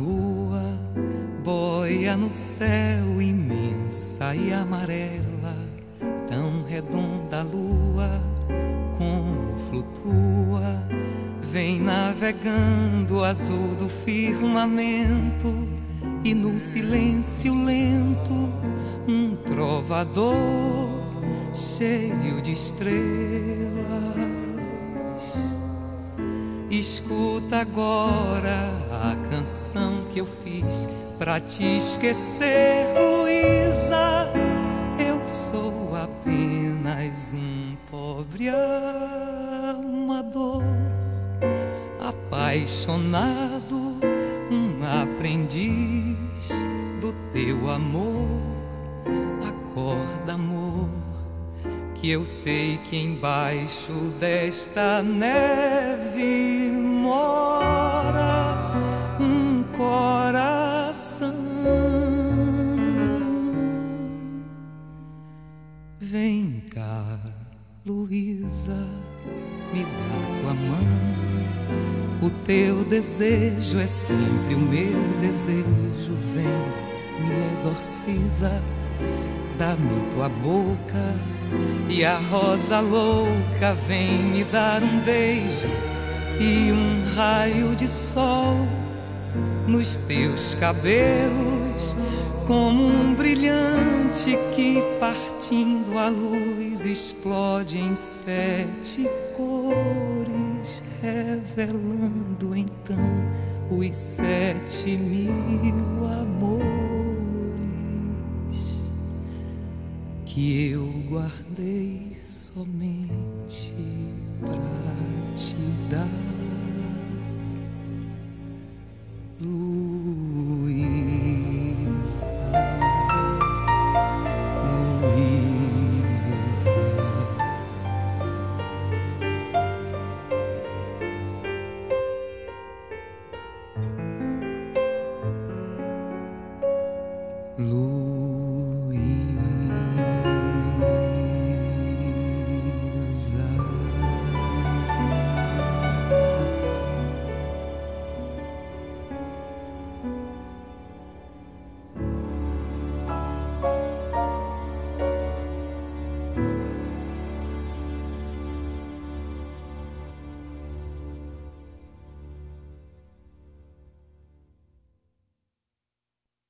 lua boia no céu imensa e amarela, tão redonda a lua como flutua, vem navegando azul do firmamento, e no silêncio lento um trovador cheio de estrelas. Escuta agora a canção que eu fiz pra te esquecer, Luísa. Eu sou apenas um pobre amador, apaixonado, um aprendiz do teu amor. Acorda, amor, que eu sei que embaixo desta neve mora um coração. Vem cá, Luísa, me dá tua mão. O teu desejo é sempre o meu desejo. Vem, me exorciza, dá-me tua boca, e a rosa louca vem me dar um beijo e um raio de sol nos teus cabelos, como um brilhante que, partindo a luz, explode em 7 cores, revelando então os 7.000 amores que eu guardei somente pra te dar, luz.